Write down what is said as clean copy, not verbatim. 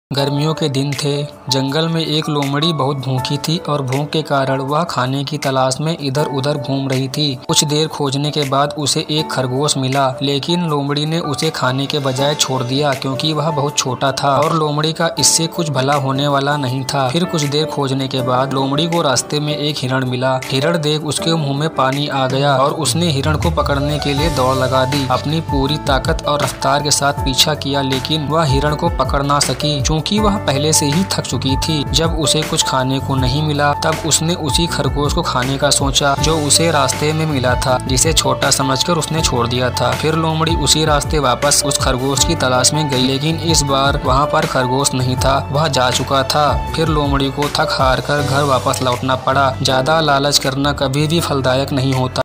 गर्मियों के दिन थे। जंगल में एक लोमड़ी बहुत भूखी थी और भूख के कारण वह खाने की तलाश में इधर उधर घूम रही थी। कुछ देर खोजने के बाद उसे एक खरगोश मिला, लेकिन लोमड़ी ने उसे खाने के बजाय छोड़ दिया क्योंकि वह बहुत छोटा था और लोमड़ी का इससे कुछ भला होने वाला नहीं था। फिर कुछ देर खोजने के बाद लोमड़ी को रास्ते में एक हिरण मिला। हिरण देख उसके मुंह में पानी आ गया और उसने हिरण को पकड़ने के लिए दौड़ लगा दी। अपनी पूरी ताकत और रफ्तार के साथ पीछा किया, लेकिन वह हिरण को पकड़ ना सकी क्योंकि वह पहले से ही थक चुकी थी। जब उसे कुछ खाने को नहीं मिला तब उसने उसी खरगोश को खाने का सोचा जो उसे रास्ते में मिला था, जिसे छोटा समझकर उसने छोड़ दिया था। फिर लोमड़ी उसी रास्ते वापस उस खरगोश की तलाश में गई, लेकिन इस बार वहाँ पर खरगोश नहीं था, वह जा चुका था। फिर लोमड़ी को थक हार कर घर वापस लौटना पड़ा। ज्यादा लालच करना कभी भी फलदायक नहीं होता।